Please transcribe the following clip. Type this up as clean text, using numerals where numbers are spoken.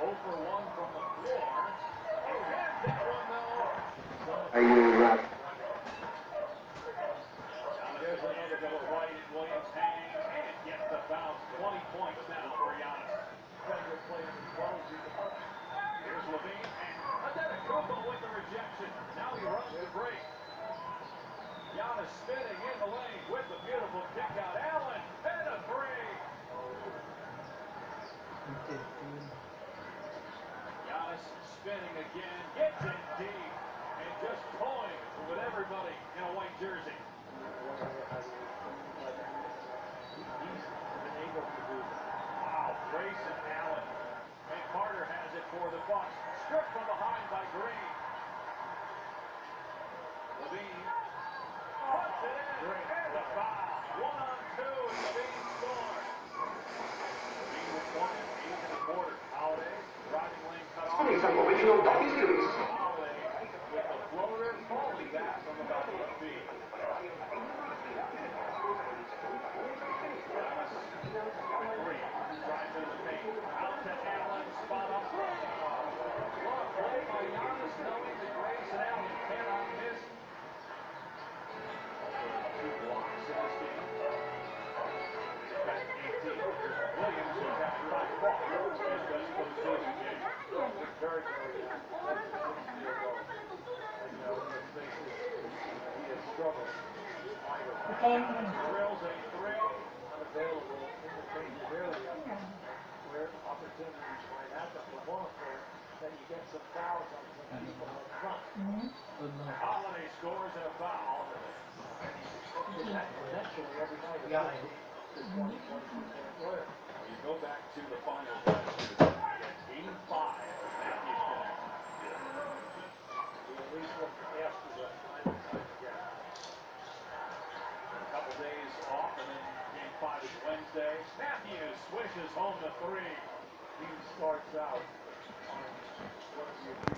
for 1 from the floor. That one, though. Are you Now there's another double right, and Williams hangs and gets the bounce. 20 points now for Giannis. Here's Levine, and Antetokounmpo with the rejection. Now he runs the break. Giannis spinning in the lane with the beautiful kick out. Allen, and a three. Giannis spinning again, gets in deep, and just toying with everybody in a white jersey. He's been able to do that. Wow, Grayson Allen. And Carter has it for the Bucks. Stripped from behind by Green. Levine puts it in, and the foul. 1-on-2, and Levine scores. Levine with 8 and a quarter. Holiday, driving lane cut off. some original docu-series? Holiday with the floater, falling back from about 8 feet. Three, drives into the paint. Out to Allen, spot up. Well played by Giannis, knowing that Grayson Allen cannot miss. Also 2 blocks in this game. Back 18. Williams, who's had by far his best postseason game. Very, very he has struggled. Drills a 3. Unavailable in the paint clearly where opportunities might happen for one player, then you get some fouls on some people up front. Holiday scores and a foul. Eventually, every night, it's 20% player. You go back to the finals last year. Game 5. Matthews connects. We at least look after the final time again. A couple days off, and then game 5 is Wednesday. Matthews swishes home the 3. He starts out on what you